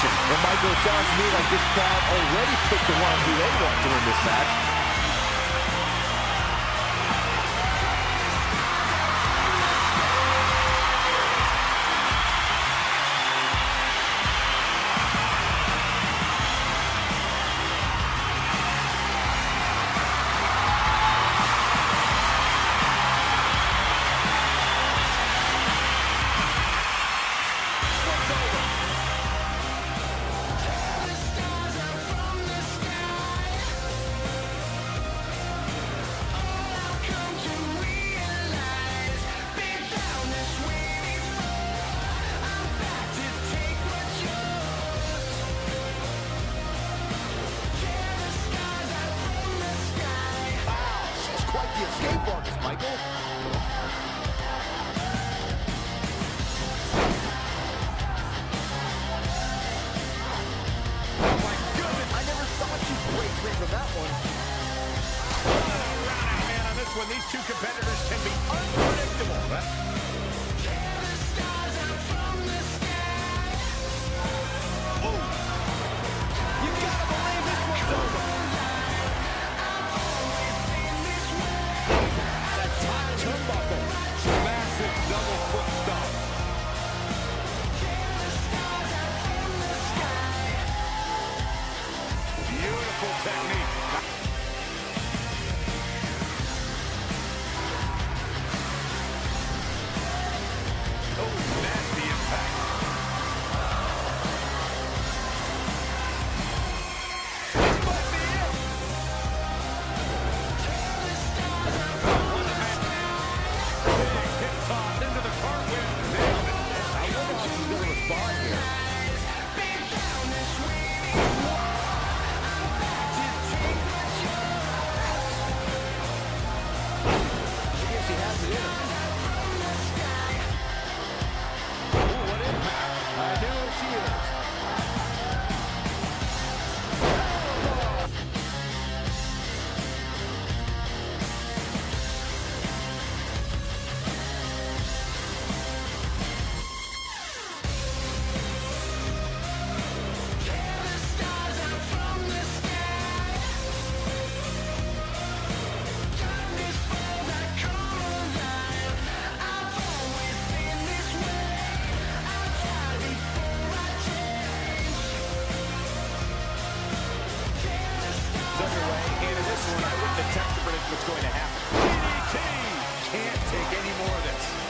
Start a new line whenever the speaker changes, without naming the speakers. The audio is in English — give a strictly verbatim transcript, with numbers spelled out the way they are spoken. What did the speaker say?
reaction.
Well, Michael, it sounds to me like this crowd already picked the one who they want to win this match. The escape artist, Michael. Oh my goodness, I never thought you'd break free from that one.
Oh, run out, man, on this one. These two competitors can be unpredictable. Huh? What's going to happen? D D T! Can't take any more of this.